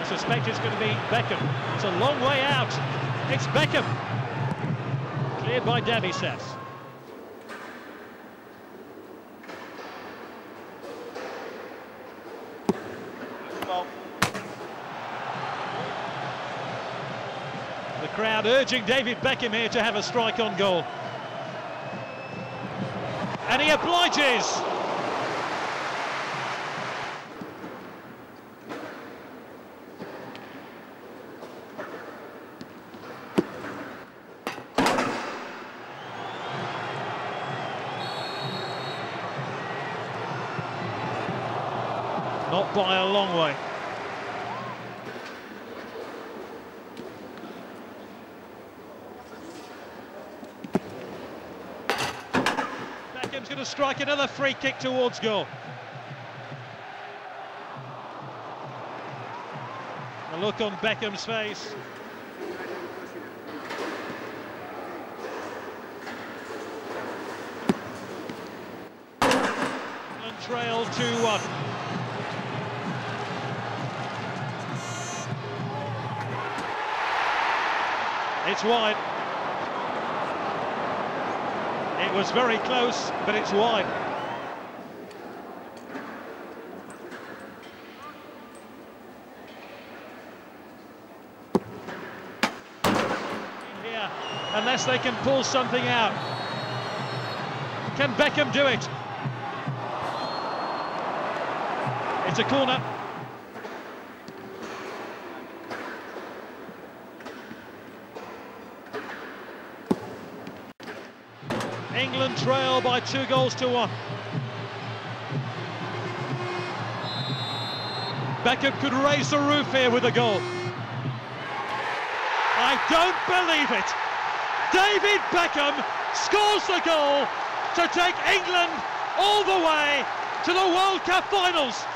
I suspect it's going to be Beckham. It's a long way out. It's Beckham. Cleared by Demiseth. The crowd urging David Beckham here to have a strike on goal. And he obliges. Not by a long way. Beckham's going to strike another free kick towards goal. A look on Beckham's face. And trail 2-1. It's wide. It was very close, but it's wide. Here, unless they can pull something out. Can Beckham do it? It's a corner. England trail by 2-1. Beckham could raise the roof here with a goal. I don't believe it. David Beckham scores the goal to take England all the way to the World Cup finals.